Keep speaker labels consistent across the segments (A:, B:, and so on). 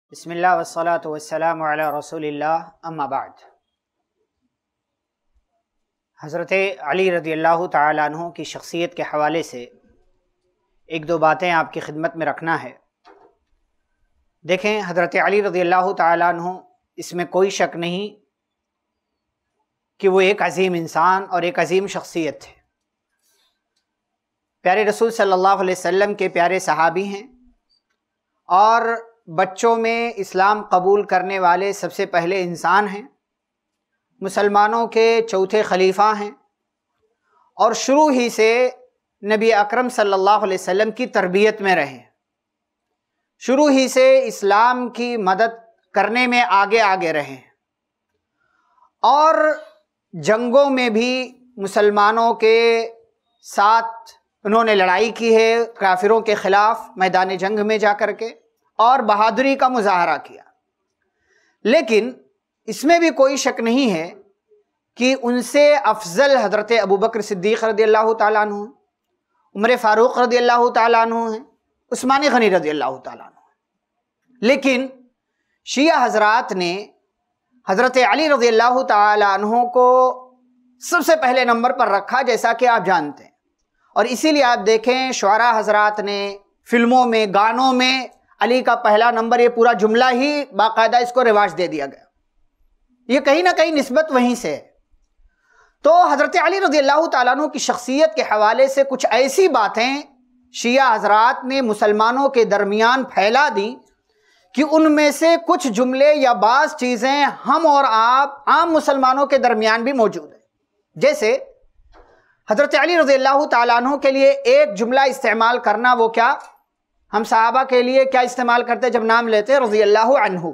A: بسم اللہ والصلاة والسلام علی رسول اللہ اما بعد۔ حضرت علی رضی اللہ تعالیٰ عنہ کی شخصیت کے حوالے سے ایک دو باتیں آپ کی خدمت میں رکھنا ہے۔ دیکھیں، حضرت علی رضی اللہ تعالیٰ عنہ، اس میں کوئی شک نہیں کہ وہ ایک عظیم انسان اور ایک عظیم شخصیت تھے۔ پیارے رسول صلی اللہ علیہ وسلم کے پیارے صحابی ہیں اور بچوں میں اسلام قبول کرنے والے سب سے پہلے انسان ہیں، مسلمانوں کے چوتھے خلیفہ ہیں، اور شروع ہی سے نبی اکرم صلی اللہ علیہ وسلم کی تربیت میں رہے، شروع ہی سے اسلام کی مدد کرنے میں آگے رہے، اور جنگوں میں بھی مسلمانوں کے ساتھ انہوں نے لڑائی کی ہے، کافروں کے خلاف میدان جنگ میں جا کر کے، اور بہادری کا مظاہرہ کیا۔ لیکن اس میں بھی کوئی شک نہیں ہے کہ ان سے افضل حضرت ابوبکر صدیق رضی اللہ تعالیٰ عنہ، عمر فاروق رضی اللہ تعالیٰ عنہ ہیں، عثمان غنی رضی اللہ تعالیٰ عنہ ہیں۔ لیکن شیعہ حضرات نے حضرت علی رضی اللہ تعالیٰ عنہ کو سب سے پہلے نمبر پر رکھا، جیسا کہ آپ جانتے ہیں، اور اسی لیے آپ دیکھیں شعراء حضرات نے فلموں میں، گانوں میں علی کا پہلا نمبر، یہ پورا جملہ ہی باقاعدہ اس کو رواج دے دیا گیا۔ یہ کہیں نہ کہیں نسبت وہیں سے ہے۔ تو حضرت علی رضی اللہ تعالیٰ عنہ کی شخصیت کے حوالے سے کچھ ایسی باتیں شیعہ حضرات نے مسلمانوں کے درمیان پھیلا دی کہ ان میں سے کچھ جملے یا بعض چیزیں ہم اور آپ عام مسلمانوں کے درمیان بھی موجود ہیں۔ جیسے حضرت علی رضی اللہ تعالیٰ عنہ کے لیے ایک جملہ استعمال کرنا، وہ کیا؟ ہم صحابہ کے لیے کیا استعمال کرتے جب نام لیتے؟ رضی اللہ عنہ،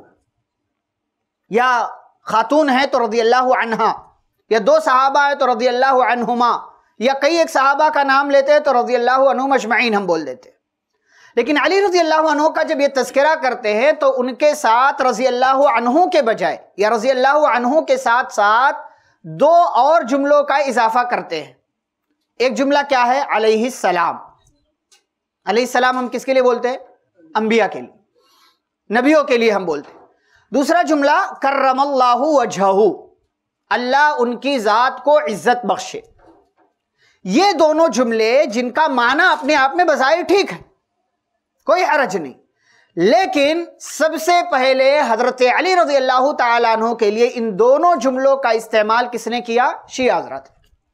A: یا خاتون ہے تو رضی اللہ عنہا، یا دو صحابہ ہے تو رضی اللہ عنہما، یا کئی ایک صحابہ کا نام لیتے تو رضی اللہ عنہم اجمعین ہم بول دیتے۔ لیکن علی رضی اللہ عنہ کا جب یہ تذکرہ کرتے ہیں تو ان کے ساتھ رضی اللہ عنہ کے بجائے یا رضی اللہ عنہ کے ساتھ ساتھ دو اور جملوں کا اضافہ کرتے ہیں۔ ایک جملہ کیا ہے؟ علیہ السلام۔ علیہ السلام ہم کس کے لیے بولتے ہیں؟ انبیاء کے لیے، نبیوں کے لیے ہم بولتے ہیں۔ دوسرا جملہ کرم اللہ وجہہ، اللہ ان کی ذات کو عزت بخشے۔ یہ دونوں جملے جن کا معنی اپنے آپ میں بظاہر ٹھیک ہے، کوئی حرج نہیں، لیکن سب سے پہلے حضرت علی رضی اللہ تعالیٰ عنہ کے لیے ان دونوں جملوں کا استعمال کس نے کیا؟ شیعہ حضرات،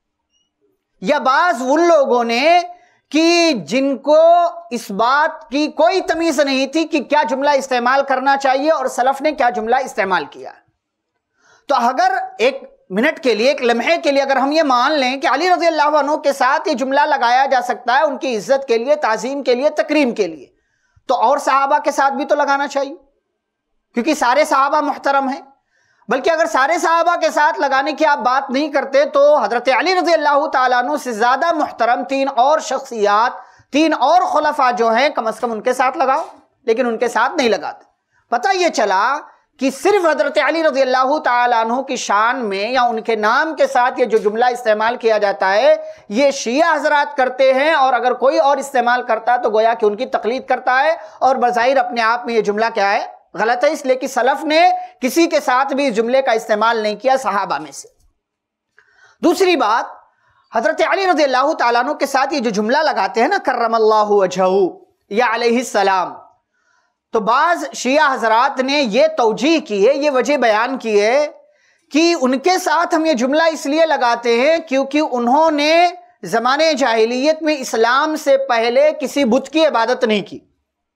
A: یا بعض ان لوگوں نے کہ جن کو اس بات کی کوئی تمیز نہیں تھی کہ کیا جملہ استعمال کرنا چاہیے اور سلف نے کیا جملہ استعمال کیا۔ تو اگر ایک منٹ کے لیے، ایک لمحے کے لیے اگر ہم یہ مان لیں کہ علی رضی اللہ عنہ کے ساتھ یہ جملہ لگایا جا سکتا ہے ان کی عزت کے لیے، تعظیم کے لیے، تکریم کے لیے، تو اور صحابہ کے ساتھ بھی تو لگانا چاہیے، کیونکہ سارے صحابہ محترم ہیں۔ بلکہ اگر سارے صحابہ کے ساتھ لگانے کی آپ بات نہیں کرتے تو حضرت علی رضی اللہ تعالیٰ عنہ سے زیادہ محترم تین اور شخصیات، تین اور خلفاء جو ہیں، کم از کم ان کے ساتھ لگاؤ، لیکن ان کے ساتھ نہیں لگاتے۔ پتہ یہ چلا کہ صرف حضرت علی رضی اللہ تعالیٰ عنہ کی شان میں یا ان کے نام کے ساتھ یہ جو جملہ استعمال کیا جاتا ہے یہ شیعہ حضرات کرتے ہیں، اور اگر کوئی اور استعمال کرتا تو گویا کہ ان کی تقلید کرتا ہے، اور بظاہر اپنے آپ میں یہ جملہ کیا ہے؟ غلط ہے، اس لیے کہ سلف نے کسی کے ساتھ بھی اس جملے کا استعمال نہیں کیا صحابہ میں سے۔ دوسری بات، حضرت علی رضی اللہ تعالیٰ عنہ کے ساتھ یہ جو جملہ لگاتے ہیں نا، کرم اللہ وجہہ یا علیہ السلام، تو بعض شیعہ حضرات نے یہ توجیہ کی ہے، یہ وجہ بیان کی ہے کہ ان کے ساتھ ہم یہ جملہ اس لیے لگاتے ہیں کیونکہ انہوں نے زمانے جاہلیت میں اسلام سے پہلے کسی بت کی عبادت نہیں کی،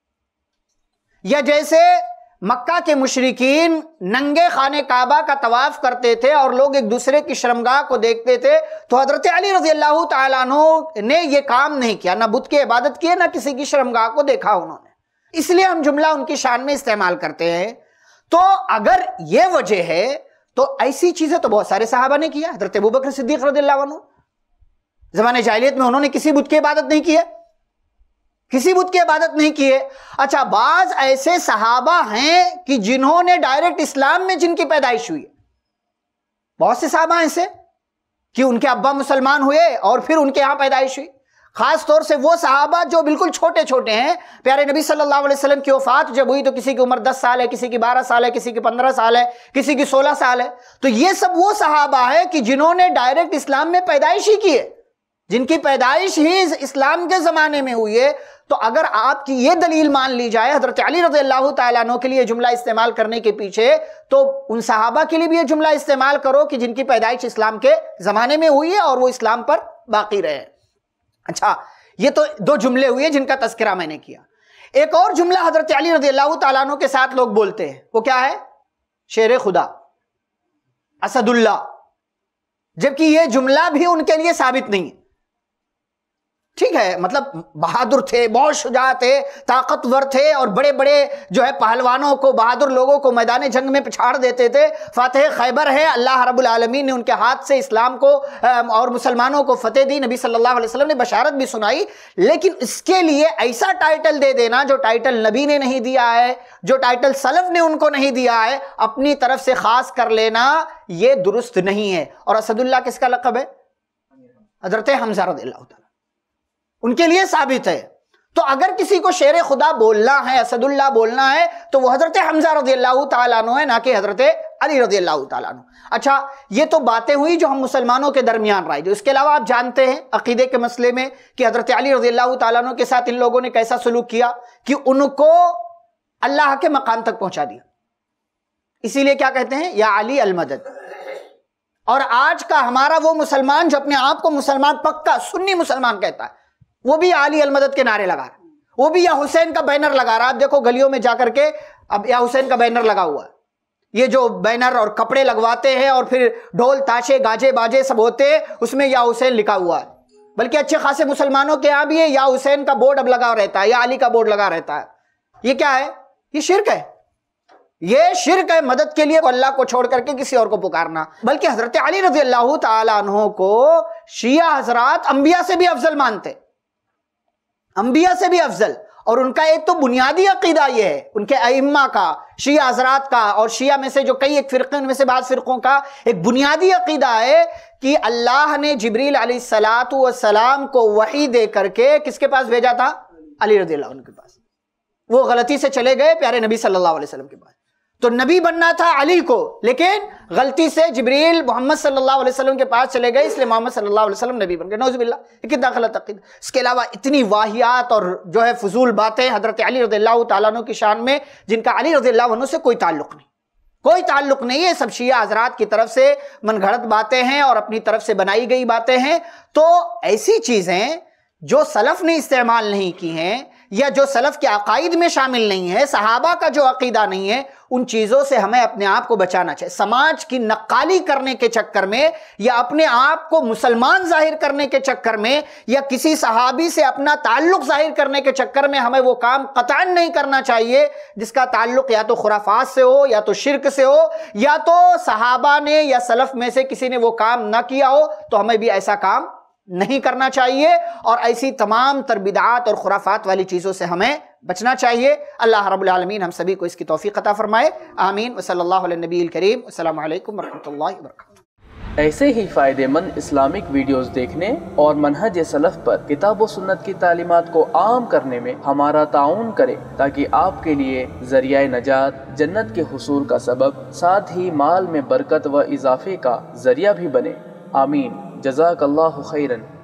A: یا جیسے مکہ کے مشرکین ننگے خانہ کعبہ کا طواف کرتے تھے اور لوگ ایک دوسرے کی شرمگاہ کو دیکھتے تھے، تو حضرت علی رضی اللہ تعالیٰ عنہ نے یہ کام نہیں کیا، نہ بت کی عبادت کی، نہ کسی کی شرمگاہ کو دیکھا انہوں نے، اس لیے ہم جملہ ان کی شان میں استعمال کرتے ہیں۔ تو اگر یہ وجہ ہے تو ایسی چیزیں تو بہت سارے صحابہ نے کیا۔ حضرت ابوبکر صدیق رضی اللہ عنہ زمانے جاہلیت میں انہوں نے کسی بت کی عبادت نہیں کی ہے، کسی بت کی عبادت نہیں کی ہے۔ اچھا، بعض ایسے صحابہ ہیں کہ جنہوں نے ڈائریکٹ اسلام میں جن کی پیدائش ہوئی ہے، بہت سے صحابہ ایسے کہ ان کے ابا مسلمان ہوئے اور پھر ان کے ہاں پیدائش ہوئی۔ خاص طور سے وہ صحابہ جو بالکل چھوٹے چھوٹے ہیں. پیارے نبی صلی اللہ علیہ وسلم کی وفات جب ہوئی تو کسی کی عمر 10 سال ہے, کسی کی 12 سال ہے, کسی کی 15 سال ہے, کسی کی 16 سال ہے. تو یہ سب وہ صحابہ ہے کہ جنہوں نے ڈائریکٹ اسلام میں پیدائش ہی کی ہے, جن کی پیدائش ہی اسلام کے زمانے میں ہوئی ہے. تو اگر آپ کی یہ دلیل مان لی جائے حضرت علی رضی اللہ تعالیٰ عنہ کے لیے جملہ استعمال کرنے کے پیچھے, تو ان صحابہ کے لیے بھی یہ جملہ استعمال کرو کہ جن کی پیدائش اسلام کے زمانے میں ہوئی ہے اور وہ اسلام پر باقی رہے. اچھا, یہ تو 2 جملے ہوئے جن کا تذکرہ میں نے کیا. ایک اور جملہ حضرت علی رضی اللہ تعالیٰ عنہ کے ساتھ لوگ بولتے ہیں, وہ کیا ہے؟ شیر خدا, اسد اللہ, جبکہ یہ جملہ بھی ان کے لیے ثابت نہیں ہے. ٹھیک ہے, مطلب بہادر تھے, بہت شجاع تھے, طاقتور تھے, اور بڑے بڑے جو ہے پہلوانوں کو, بہادر لوگوں کو میدان جنگ میں پچھاڑ دیتے تھے. فاتح خیبر ہے, اللہ رب العالمین نے ان کے ہاتھ سے اسلام کو اور مسلمانوں کو فتح دی, نبی صلی اللہ علیہ وسلم نے بشارت بھی سنائی. لیکن اس کے لیے ایسا ٹائٹل دے دینا جو ٹائٹل نبی نے نہیں دیا ہے, جو ٹائٹل سلف نے ان کو نہیں دیا ہے, اپنی طرف سے خاص کر لینا, یہ درست نہیں ہے. اور اسد اللہ کس کا لقب ہے؟ حضرت حمزہ رضی اللہ تعالیٰ, ان کے لیے ثابت ہے. تو اگر کسی کو شیر خدا بولنا ہے, اسد اللہ بولنا ہے, تو وہ حضرت حمزہ رضی اللہ تعالیٰ عنہ ہے, نہ کہ حضرت علی رضی اللہ تعالیٰ عنہ. اچھا, یہ تو باتیں ہوئی جو ہم مسلمانوں کے درمیان رائج. اس کے علاوہ آپ جانتے ہیں عقیدے کے مسئلے میں کہ حضرت علی رضی اللہ تعالیٰ عنہ کے ساتھ ان لوگوں نے کیسا سلوک کیا کہ ان کو اللہ کے مقام تک پہنچا دیا. اسی لیے کیا کہتے ہیں؟ یا علی المدد. اور آج کا ہمارا وہ مسلمان جو اپنے آپ کو مسلمان پکا سنی مسلمان کہتا ہے, وہ بھی علی المدد کے نعرے لگا رہا ہے, وہ بھی یا حسین کا بینر لگا رہا ہے. آپ دیکھو گلیوں میں جا کر کے اب یا حسین کا بینر لگا ہوا ہے. یہ جو بینر اور کپڑے لگواتے ہیں اور پھر ڈھول تاشے گاجے باجے سب ہوتے ہیں, اس میں یا حسین لکھا ہوا ہے. بلکہ اچھے خاصے مسلمانوں کے یہاں بھی ہے, یا حسین کا بورڈ اب لگا رہتا ہے, یا علی کا بورڈ لگا رہتا ہے. یہ کیا ہے؟ یہ شرک ہے. یہ شرک ہے مدد کے لیے اللہ کو چھوڑ کر کے کسی اور کو پکارنا. بلکہ حضرت علی رضی اللہ تعالیٰ عنہ کو شیعہ حضرات انبیاء سے بھی افضل مانتے, انبیاء سے بھی افضل. اور ان کا ایک تو بنیادی عقیدہ یہ ہے, ان کے ائمہ کا, شیعہ حضرات کا, اور شیعہ میں سے جو کئی ایک فرقے ان میں سے بعض فرقوں کا ایک بنیادی عقیدہ ہے کہ اللہ نے جبریل علیہ السلام کو وحی دے کر کے کس کے پاس بھیجا تھا؟ علی رضی اللہ عنہ کے پاس. وہ غلطی سے چلے گئے پیارے نبی صلی اللہ علیہ وسلم کے پاس. تو نبی بننا تھا علی کو, لیکن غلطی سے جبریل محمد صلی اللہ علیہ وسلم کے پاس چلے گئے, اس لیے محمد صلی اللہ علیہ وسلم نبی بن گئے. نعوذ باللہ, یہ کتنا غلط عقیدہ. اس کے علاوہ اتنی واہیات اور جو ہے فضول باتیں حضرت علی رضی اللہ تعالیٰ عنہ کی شان میں, جن کا علی رضی اللہ عنہ سے کوئی تعلق نہیں, کوئی تعلق نہیں ہے. سب شیعہ حضرات کی طرف سے من گھڑت باتیں ہیں اور اپنی طرف سے بنائی گئی باتیں ہیں. تو ایسی چیزیں جو سلف نے استعمال نہیں کی ہیں, یا جو سلف کے عقائد میں شامل نہیں ہے, صحابہ کا جو عقیدہ نہیں ہے, ان چیزوں سے ہمیں اپنے آپ کو بچانا چاہیے. سماج کی نقالی کرنے کے چکر میں, یا اپنے آپ کو مسلمان ظاہر کرنے کے چکر میں, یا کسی صحابی سے اپنا تعلق ظاہر کرنے کے چکر میں ہمیں وہ کام قطعاً نہیں کرنا چاہیے جس کا تعلق یا تو خرافات سے ہو, یا تو شرک سے ہو, یا تو صحابہ نے یا سلف میں سے کسی نے وہ کام نہ کیا ہو. تو ہمیں بھی ایسا کام نہیں کرنا چاہیے, اور ایسی تمام تر بدعات اور خرافات والی چیزوں سے ہمیں بچنا چاہیے. اللہ رب العالمین ہم سبھی کو اس کی توفیق عطا فرمائے. آمین. وصلی اللہ علیہ نبی الکریم. السلام علیکم ورحمۃ اللہ وبرکاتہ.
B: ایسے ہی فائدہ مند اسلامک ویڈیوز دیکھنے اور منہج سلف پر کتاب و سنت کی تعلیمات کو عام کرنے میں ہمارا تعاون کرے, تاکہ آپ کے لیے ذریعہ نجات, جنت کے حصول کا سبب, ساتھ ہی مال میں برکت و اضافے کا ذریعہ بھی بنے. آمین. جزاک اللہ خیرن.